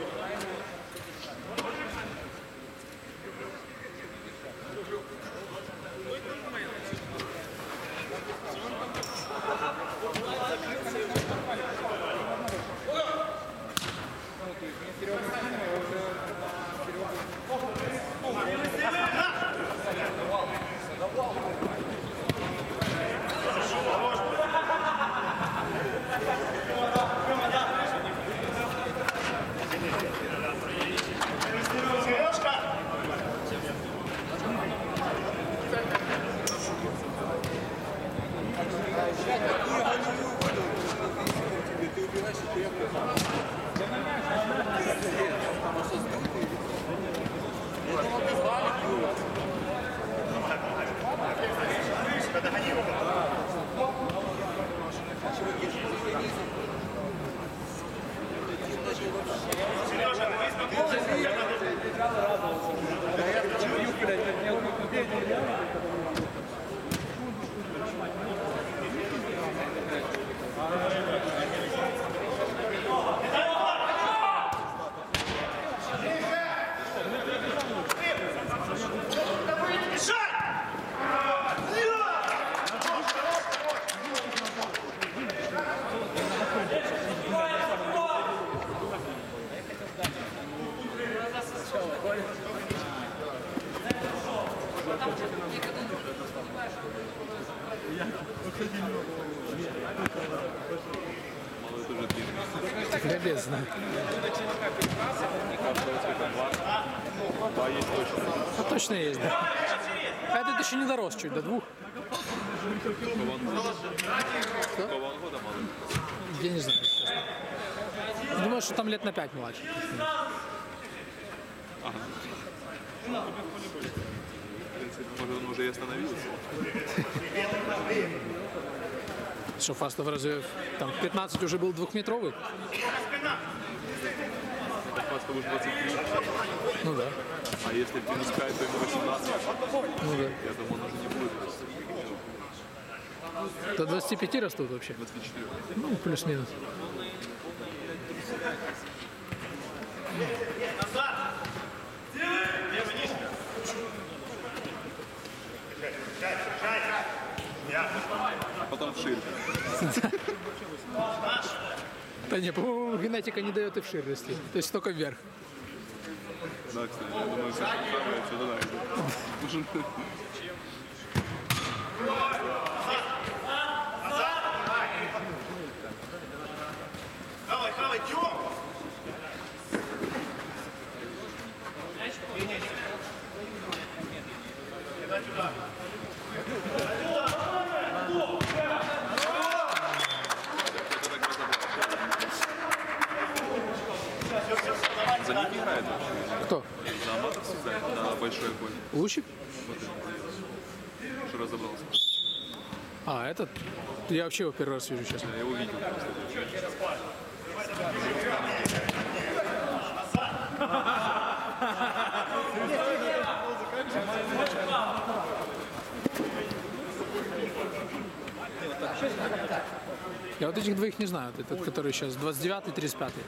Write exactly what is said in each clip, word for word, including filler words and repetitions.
Любезно. А точно есть, да. А этот еще не дорос чуть, до двух. Что? Я не знаю, честно. Думаю, что там лет на пять младше. Ага. Может, он уже и остановился? Что, Фастов разве там пятнадцать уже был двухметровый? Фастов уже двадцать три. Ну да. А если перепускать, то ему восемнадцать. Ну да. Я думаю, он уже не будет. До двадцати пяти растут вообще? двадцать четыре. Ну, плюс-минус. Потом вширь. Да не, по-моему, генетика не дает и вширь расти. То есть только вверх. Да, кстати, я думаю, все самое отсюда да. Давай, давай, Тём! За ним не играет вообще. Кто? За Аматов играет на большой поле. Лучик? Вот это. Что разобрался. А, этот? Я вообще его первый раз вижу, честно. Я его видел просто. Я вот этих двоих не знаю. Вот этот, который сейчас двадцать девятый, тридцать пятый.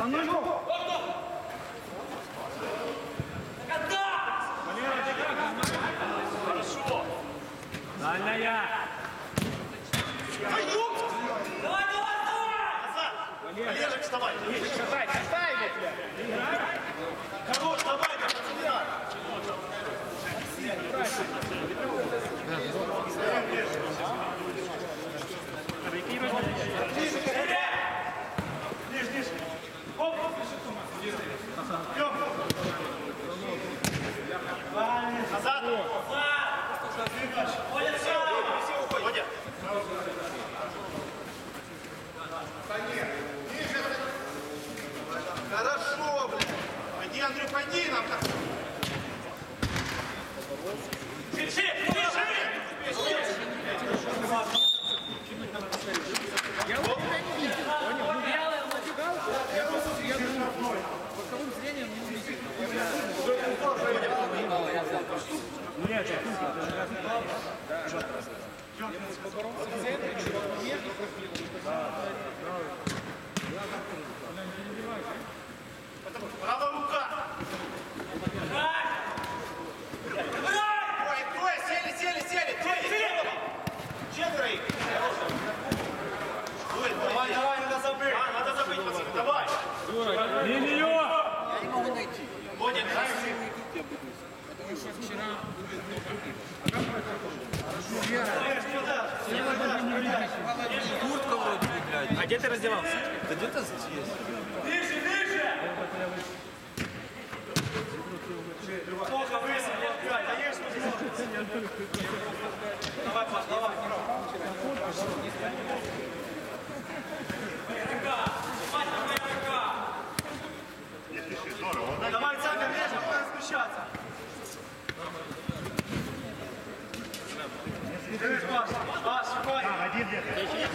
Дальняя! Давай, давай, давай! Назад! Олежек, вставай! Катай, катай, Хорош, давай, давай! Ниже, ниже! Оп! Назад! Водя! Хорошо, блядь! Пойди, Андрей, пойди нам так! Держи! Держи! Я вот тебя не видел. Он реально натягался. Я просто я боковым зрением не увидел. Нет, Поборолся в центре, чувак между профилом. Правая рука! Ой, трое, сели, сели, сели! Трое, четверо их! Ой, давай, давай, надо забыть! А, надо забыть, пацаны, давай! линию! Я не могу найти. Водя, Потому что вчера... Куртка вроде бы, блядь. А где ты раздевался? Да где-то здесь. ниже, ниже! Плохо высадил, конечно, давай, Паш, давай. Давай, Цапер, реже, будем смещаться. Паш, Паш, спокойно. Один где-то.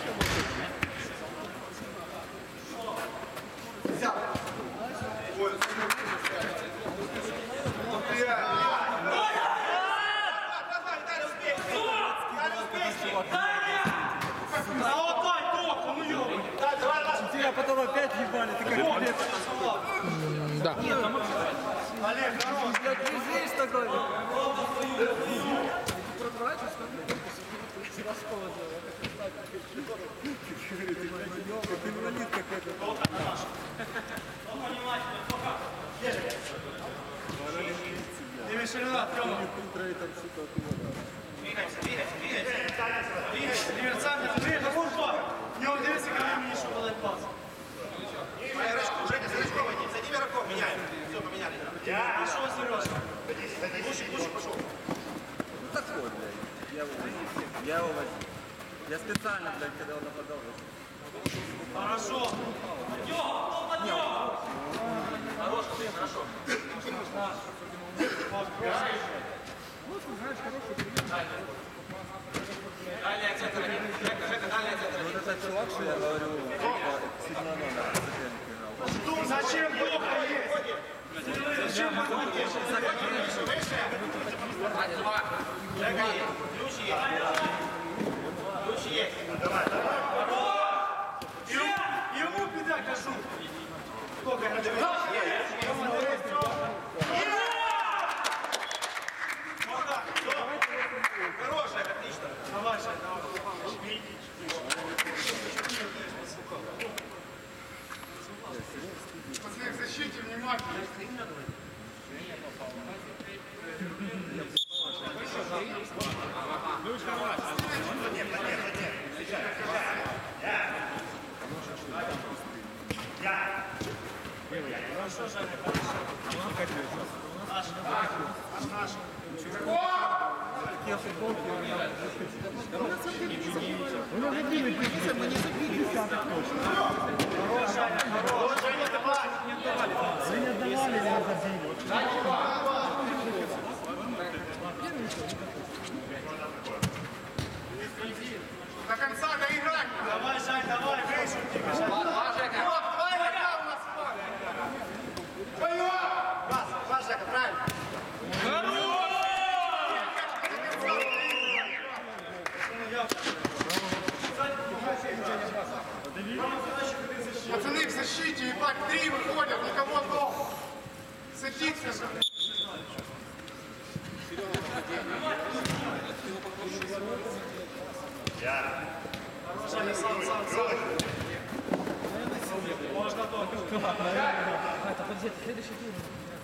Тебя потом опять ебали, ты как блядь. Да. Олег, хорош. Ты здесь такой. Не мешай, Тёма. Двигайся, двигайся, двигайся. Двигайся, двигайся, двигайся, вон не удивится, когда мне еще подать пас. Рычков, Женя, за Рычкова иди. Зайди Вераков, меняем. Все, поменяли. Пошел, Сережа. Лучше, лучше, пошел. Ну такой, блядь. Я его возил. Я его возил. Я специально, блядь, когда он нападал. Хорошо. Подъем, подъем. Хорош, ты, хорошо. Дальняя центр. Жека, Жека, дальняя центр. Вот этот чувак, что я говорю, седьмой номер соперник играл. Зачем плохо есть? Зачем плохо есть? Два. Жека есть. Ключи есть. Ключи есть. Давай, давай. Ему беда, кажу. Сколько я хорошая, отлично. Давай, Жек, давай. Пацаны, в защите внимательно. До конца доиграть. Давай, Жай, давай, выше. Давай, Жека. Давай, Жека, у нас вперед. Пас, пас, Жека, правильно. Пацаны, все Выйдите, ебать, три выходят, никого дома. Садитесь. Саня, сам, сам, сам. Можно то. А, это подожди, это следующий тур.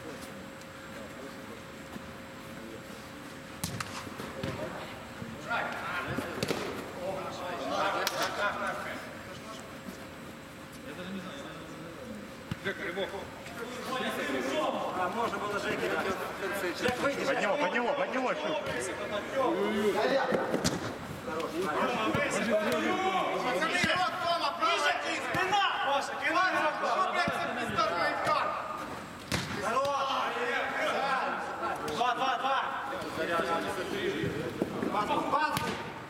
А можно было Жеке в конце. Под него, под него, под него, щук. Пацаны, рот дома, правая кисть. Спина, Паша, кидай. Что, блядь, за пиздатый экран? Два, два, два. Базу, базу.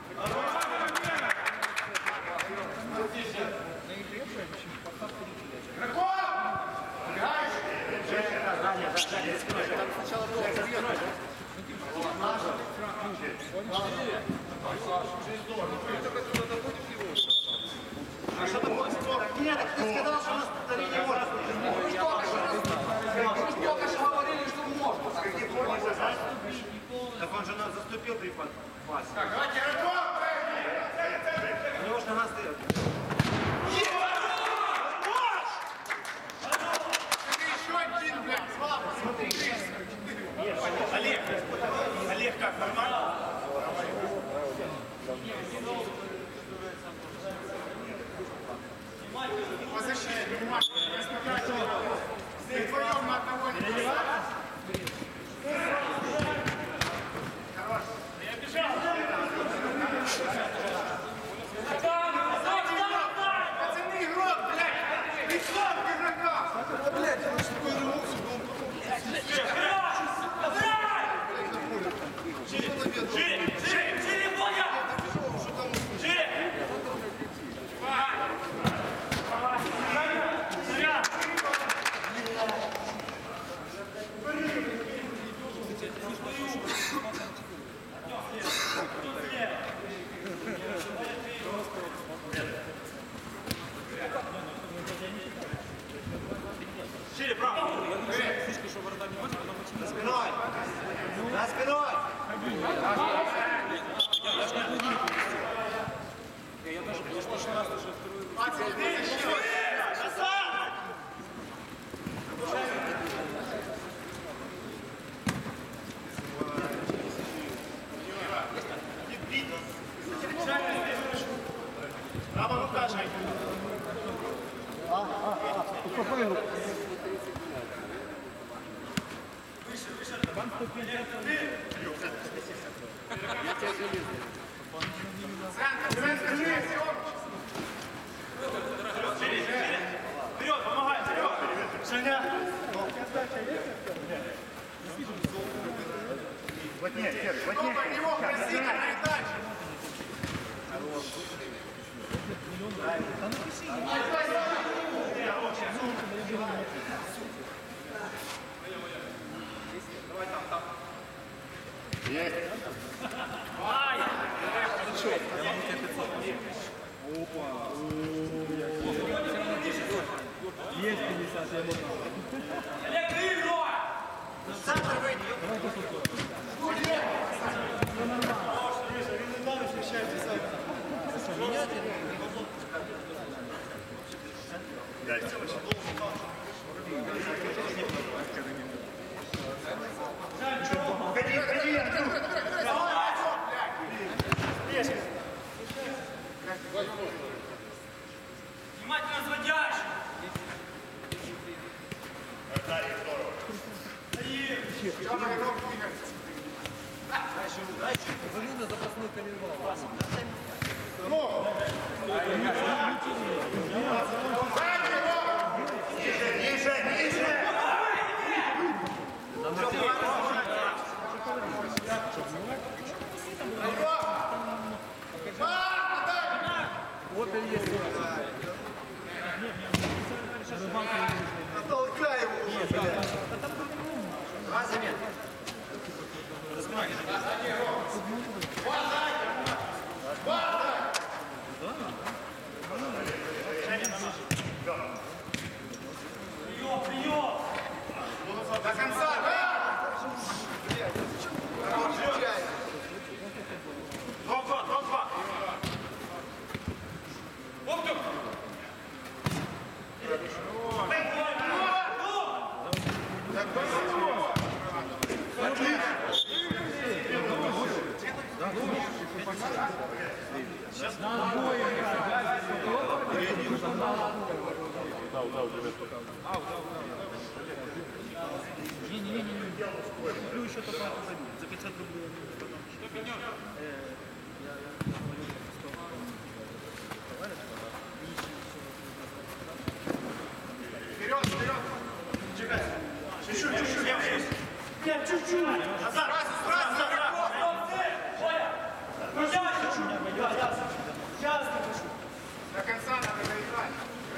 А что такое? Нет, так ты сказал, что у нас на линии можно. Только что говорили, что можно. Так он же нас заступил при пасе. Так, давайте рывок, У него же нога стоит. еще один, блядь, слабо, смотри. Олег, Олег как, нормально? По защите, внимательно, не ступайте. Все вдвоем на одного не бросайте. Пацаны, игрок, блядь! Лицом к игрокам! Блядь, я что такой рвался, Шире, шире, шире, понял? Шире! Шире, право! За спиной! За спиной! Право рука, Жень. Центр, центр, есть, Вперед, помогай, вперед! Женя! Плотнее, Серый, Кто плотнее. под него красиво передачи? Есть. Есть пятьдесят, я могу. Олег, ты игрой! Центр выйди! Дальше. Ходи, ходи, Артур. Внимательно разводяешь! Тёма, игрок двигается. Залина запасной коленвал. Ниже, ниже, ниже. Опель есть. Толкай его уже, блядь. Два замен. Люблю еще только это забить. За пятьсот рублей. Вперед, вперед! Чекай! Чуть-чуть, чуть-чуть! Нет, чуть-чуть! Назад! Сразу, сразу! Сейчас напишу! До конца надо доиграть.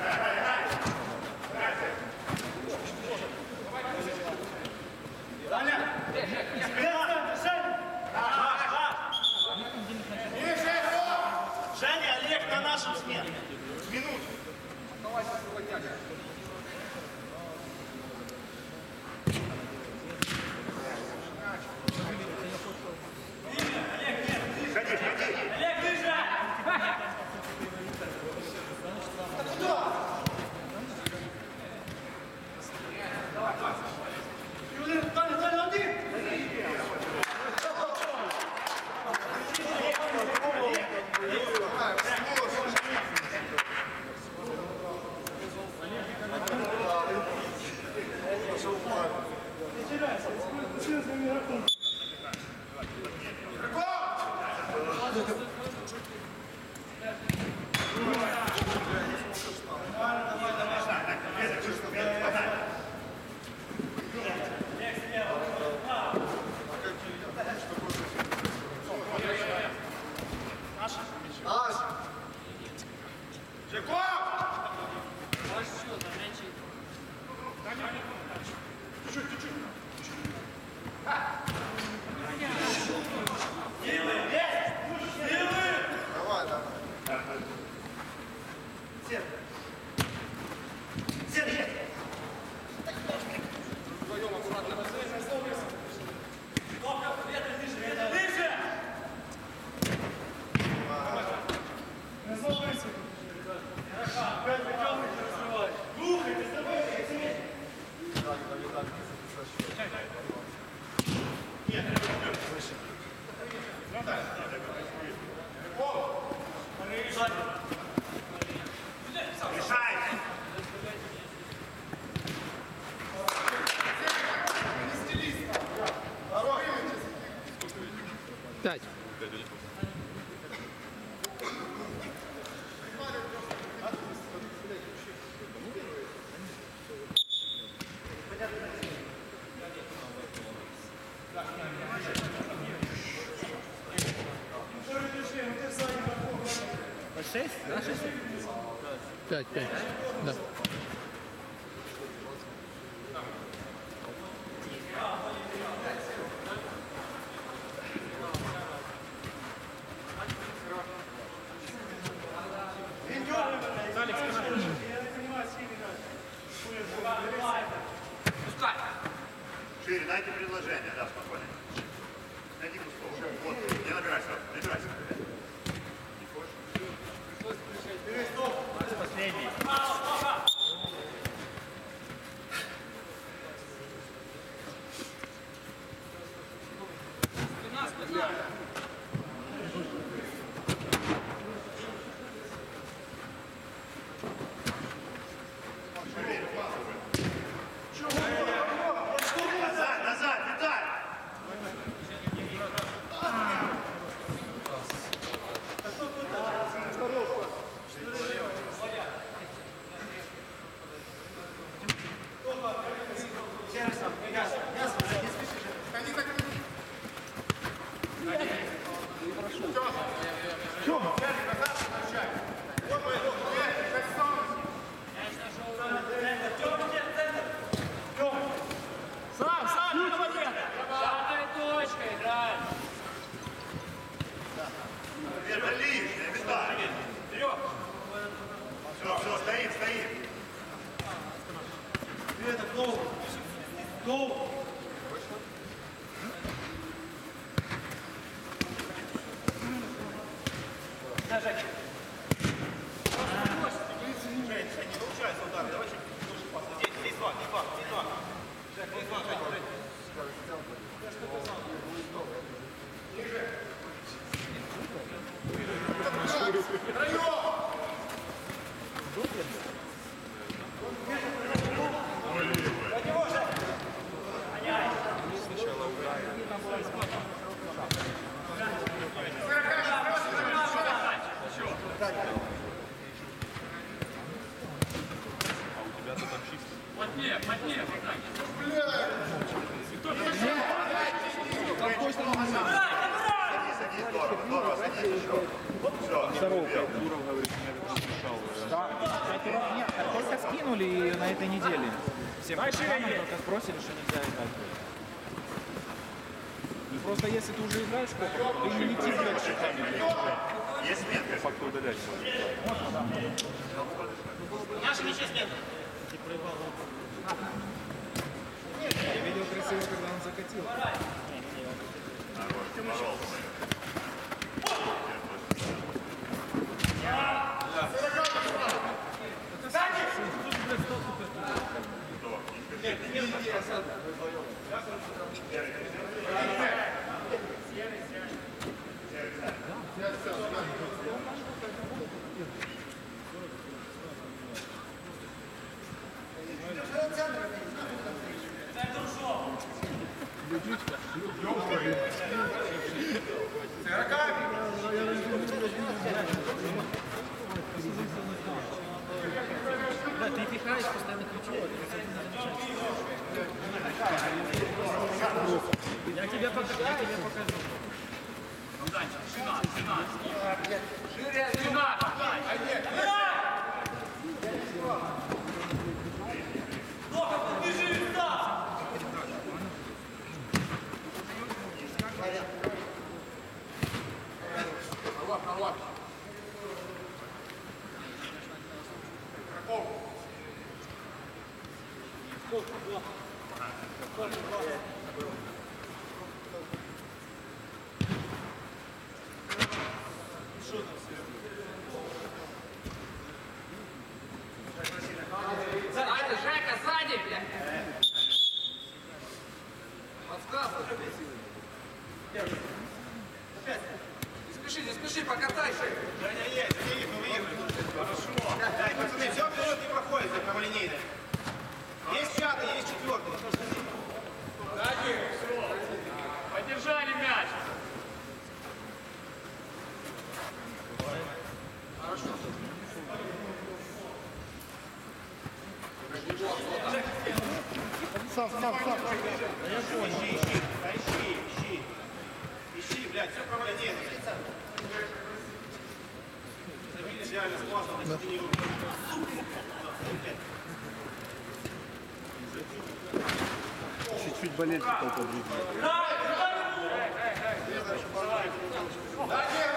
Женя, Олег на нашем смене. Минуту. Ходи, ходи. Олег, ближе! Юлия, Таня, Таня, один! Пять. Шесть? Да, шесть? Пять, пять. Да. Шире, дайте предложение, да, спокойно. Найди пустого. Вот, не набирай сразу, набирай сразу. Последний. Назад, назад, Виталь! Сам, сам, не молодец! Это лишнее, Виталь! Все, все, стоим, стоим. Это гол! Гол! Жень, не получается удар, давай Садись, садись, здорово, здорово, садись еще. Все, успел. Дуров говорит, меня это смешало. Да, пять уроков. Нет, только скинули на этой неделе. Всем пацанам только сбросили, что нельзя играть. И просто если ты уже играешь, то ты не лети, блядь, шиками, блядь. Есть метка. Факт удалять. Наши мячи с метра. Я видел красиво, когда он закатил. Хорош, боролся. Да, ты пихаешь постоянно ключевой. Я тебе покажу, я тебе покажу. Сзади, Жека, сзади, блядь! Подсказывай. Не спеши, не спеши, покатайся. Женя есть, Денис, мы выиграли. Хорошо. Дай, пацаны, все вперед не проходит, как прямолинейно. Есть пятый, есть четвертый. Поддержали мяч. Ищи, ищи, да ищи, ищи. Ищи, блядь, все прямолинейно. Забили, реально, классно, на середине руки. Чуть-чуть болельщиков подвигли. Давай,